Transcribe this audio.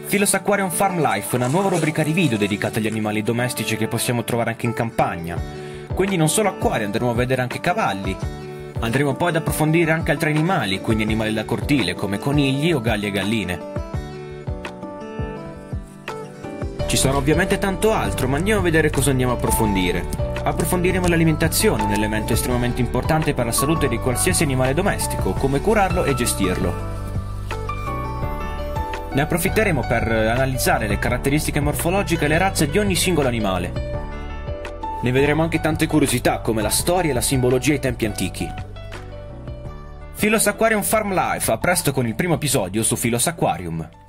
Philos Aquarium Farm Life, una nuova rubrica di video dedicata agli animali domestici che possiamo trovare anche in campagna. Quindi non solo acquari, andremo a vedere anche cavalli. Andremo poi ad approfondire anche altri animali, quindi animali da cortile come conigli o galli e galline. Ci sono ovviamente tanto altro, ma andiamo a vedere cosa andiamo a approfondire. Approfondiremo l'alimentazione, un elemento estremamente importante per la salute di qualsiasi animale domestico, come curarlo e gestirlo. Ne approfitteremo per analizzare le caratteristiche morfologiche e le razze di ogni singolo animale. Ne vedremo anche tante curiosità come la storia e la simbologia ai tempi antichi. Philos Aquarium Farm Life, a presto con il primo episodio su Philos Aquarium.